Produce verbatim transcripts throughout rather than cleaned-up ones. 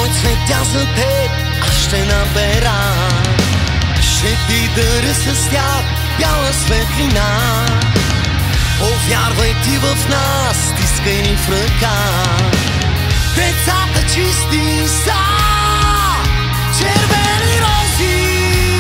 брой цветя за теб аз ще набера. Ще ти даря с тях бяла светлина. Повярвай ти в нас, стискай ни в ръка. Децата чисти са червени рози.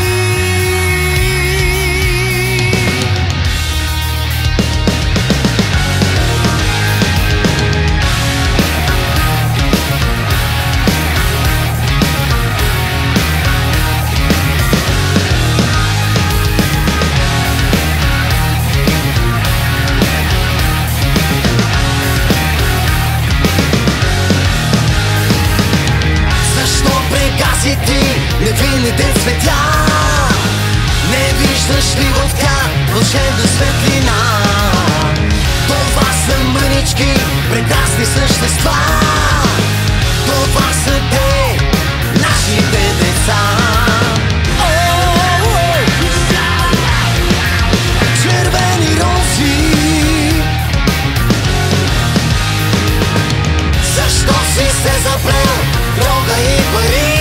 Невинните цветя, не виждаш ли в тях вълшебна светлина? Това са мънички, прекрасни същества. Това са те, нашите деца. Червени рози, защо си се заплел, дрога и пари?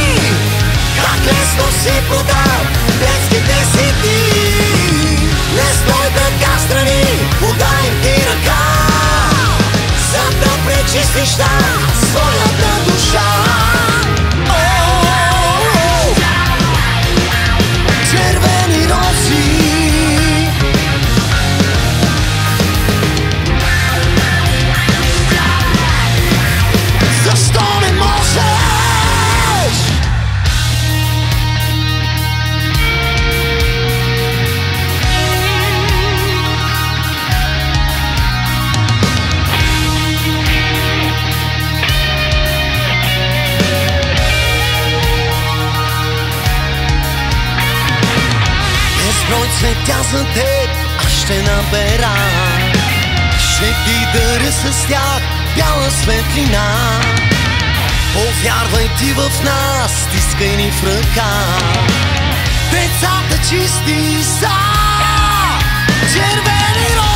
Лесно си продал детските си дни. Не стой така страни, подай им ти ръка, за да пречистиш там своята душа. Червени рози, защо не можеш? Брой цветя за теб аз ще набера. Ще ти даря с тях бяла светлина. Повярвай ти в нас, стискай ни в ръка. Децата чисти са червени рози.